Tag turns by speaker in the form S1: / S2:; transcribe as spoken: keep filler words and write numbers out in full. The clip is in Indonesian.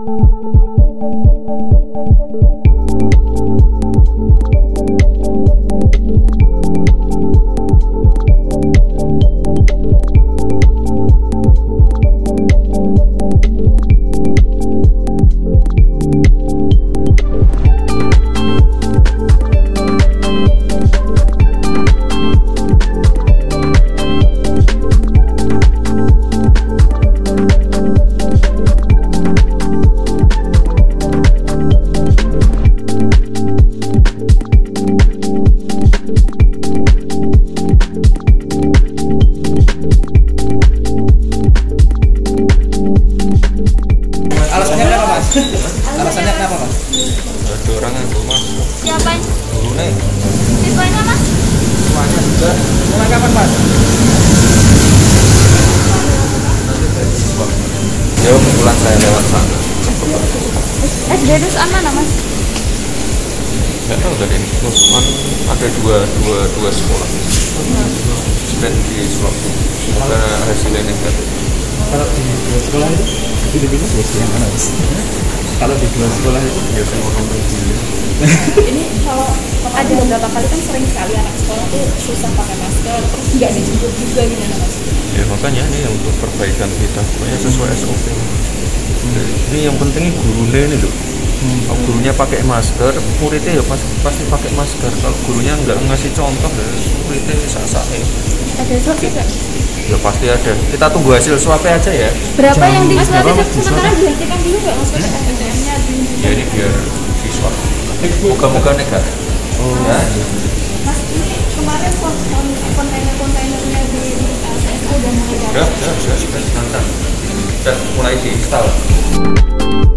S1: Alasannya kenapa, Mas?
S2: Ada orang yang belum masuk.
S3: Siapa?
S2: Dulu nih.
S3: Tipenya, Mas?
S1: Semuanya juga. Mulai kapan, Mas?
S2: Ya kebetulan saya lewat sana.
S3: S D dus mana, Mas?
S2: Nggak tahu tadi. Cuman ada dua dua dua sekolah. Dan di Sulawesi. Semoga hasilnya negatif.
S1: Kalau di dua sekolah itu pilih-pilih seleksi yang mana, Mas? Kalau di dua sekolah itu
S2: biasanya orang berpilih.
S4: Ini kalau ada beberapa kali kan sering sekali anak sekolah tuh susah pakai masker, terus nggak dijemput juga gimana, Mas?
S2: Ya makanya ini untuk perbaikan kita, pokoknya sesuai S O P. Ini yang penting gurunya ini loh. Kalau gurunya pakai masker, muridnya ya pasti, pasti pakai masker. Kalau gurunya nggak ngasih contoh, ya muridnya sah-sah.
S3: Ada swab juga?
S2: Ya pasti ada. Kita tunggu hasil swabnya aja ya.
S3: Berapa yang di
S4: Mas
S3: swab
S4: berarti
S3: itu?
S4: sementara dihentikan dulu nggak, Mas? Kan S D M-nya di
S2: Ya ini biar di swab. Moga-moga negatif.
S1: oh
S2: Ya.
S4: Mas, ini kemarin kon- kon- kontainer-kontainernya di A S S udah mulai
S2: Sudah,
S4: dapat.
S2: sudah, sudah, sudah, sudah, sudah mulai di install.